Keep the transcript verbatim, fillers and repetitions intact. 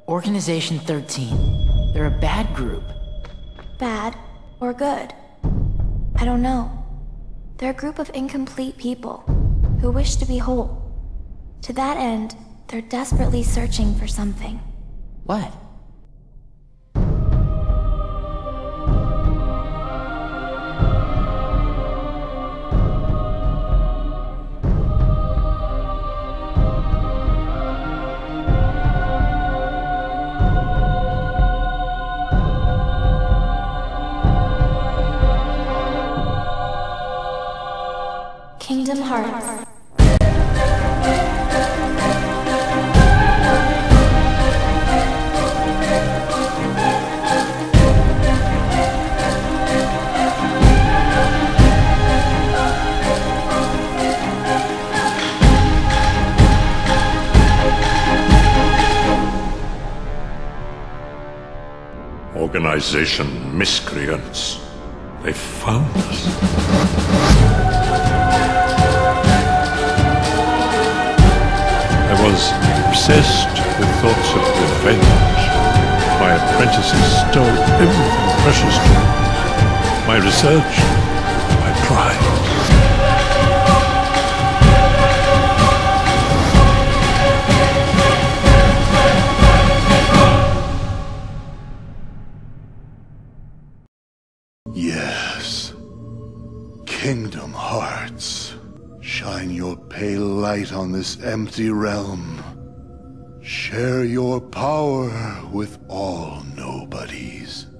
Organization thirteen. They're a bad group. Bad or good? I don't know. They're a group of incomplete people who wish to be whole. To that end, they're desperately searching for something. What? Kingdom Hearts. Organization miscreants. They found us. I was obsessed with thoughts of revenge. My apprentices stole everything precious to me. My research, my pride. Yes. Kingdom Hearts. Shine your pale light on this empty realm. Share your power with all Nobodies.